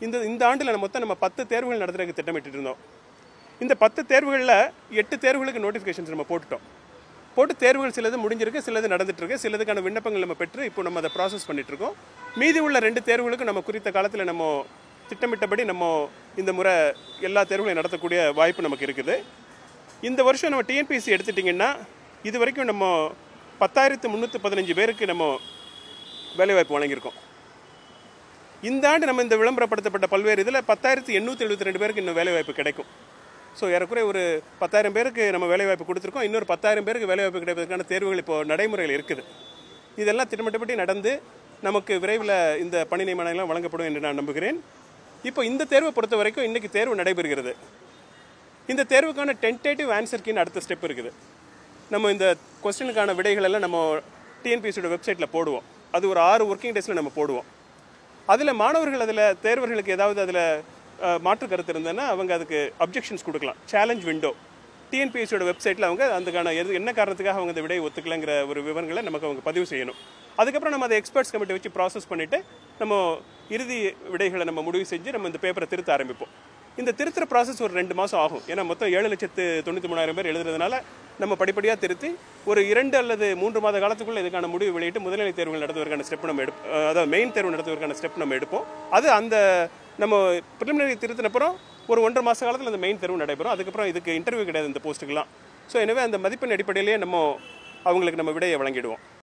இந்த ஆண்டில் நம்ம 10 தேர்வுகள் நடத்துறதுக்கு திட்டமிட்டு இருந்தோம். இந்த 10 தேர்வுகளில் 8 தேர்வுகளுக்கு நோட்டிஃபிகேஷன்ஸ் நம்ம போட்டு தேர்வுகள் சிலது முடிஞ்சிருக்கு, சிலது நடந்துட்டு இருக்கு, சிலதுக்கான விண்ணப்பங்கள் நம்ம பெற்று இப்போ நம்ம அதை ப்ராசஸ் பண்ணிட்டு இருக்கோம். மீதி உள்ள 2 தேர்வுகளுக்கு நம்ம குறித்த காலத்தில் நம்ம திட்டமிட்டபடி நம்ம இந்த முறை எல்லா தேர்வுகளையும் நடத்தக்கூடிய வாய்ப்பு நமக்கு இருக்குது. இந்த வருஷம் நம்ம டிஎன்பிஎஸ்சி எடுத்துட்டிங்கன்னா இது வரைக்கும் நம்ம 10,315 பேருக்கு நம்ம வேலைவாய்ப்பு வழங்கியிருக்கோம். இந்த ஆண்டு நம்ம இந்த விளம்பரப்படுத்தப்பட்ட பல்வேறு இதில் 10,872 பேருக்கு இன்னும் வேலைவாய்ப்பு கிடைக்கும். ஸோ ஏறக்குறைய ஒரு 10,000 பேருக்கு நம்ம வேலைவாய்ப்பு கொடுத்துருக்கோம். இன்னொரு 10,000 பேருக்கு வேலைவாய்ப்பு கிடைப்பதற்கான தேர்வுகள் இப்போ நடைமுறையில் இருக்குது. இதெல்லாம் திட்டமிட்டபடி நடந்து நமக்கு விரைவில் இந்த பணி நியமனங்கள்லாம் வழங்கப்படும் என்று நான் நம்புகிறேன். இப்போ இந்த தேர்வை பொறுத்த வரைக்கும் இன்றைக்கி தேர்வு நடைபெறுகிறது. இந்த தேர்வுக்கான டென்டேட்டிவ் ஆன்சர் கீன்னு அடுத்த ஸ்டெப் இருக்குது. நம்ம இந்த கொஸ்டினுக்கான விடைகள் எல்லாம் நம்ம டிஎன்பிஎஸ்சியோட வெப்சைட்டில் போடுவோம். அது ஒரு 6 ஒர்க்கிங் டேஸில் நம்ம போடுவோம். அதில் மாணவர்கள் தேர்வர்களுக்கு ஏதாவது அதில் மாற்று கருத்து இருந்ததுன்னா அவங்க அதுக்கு அப்ஜெக்ஷன்ஸ் கொடுக்கலாம். சேலஞ்ச் விண்டோ டிஎன்பிஎஸ்சியோட வெப்சைட்டில் அவங்க அதுக்கான என்ன காரணத்துக்காக அவங்க அந்த விடையை ஒத்துக்கலைங்கிற ஒரு விவரங்களை நமக்கு அவங்க பதிவு செய்யணும். அதுக்கப்புறம் நம்ம அதை எக்ஸ்பர்ட்ஸ் கமிட்டி வச்சு ப்ராசஸ் பண்ணிவிட்டு நம்ம இறுதி விடைகளை நம்ம முடிவு செஞ்சு நம்ம இந்த பேப்பரை திருத்த ஆரம்பிப்போம். இந்த திருத்துற ப்ராசஸ் ஒரு 2 மாதம் ஆகும். ஏன்னா மொத்தம் 7,93,000 பேர் எழுதுறதுனால நம்ம படிப்படியாக திருத்தி ஒரு 2 அல்லது 3 மாத காலத்துக்குள்ளே இதுக்கான முடிவு வெளியிட்டு முதுநிலை தேர்வுகள் நடத்துவதற்கான ஸ்டெப் நம்ம அதாவது மெயின் தேர்வு நடத்துவதற்கான ஸ்டெப் நம்ம எடுப்போம். அது அந்த நம்ம ப்ரிலிமினரி திருத்தினப்புறம் ஒரு 1.5 மாத காலத்தில் அந்த மெயின் தேர்வு நடைபெறும். அதுக்கப்புறம் இதுக்கு இன்டர்வியூ கிடையாது இந்த போஸ்ட்டுக்கெல்லாம். ஸோ எனவே அந்த மதிப்பெண் அடிப்படையிலேயே நம்ம அவங்களுக்கு நம்ம விடையை வழங்கிடுவோம்.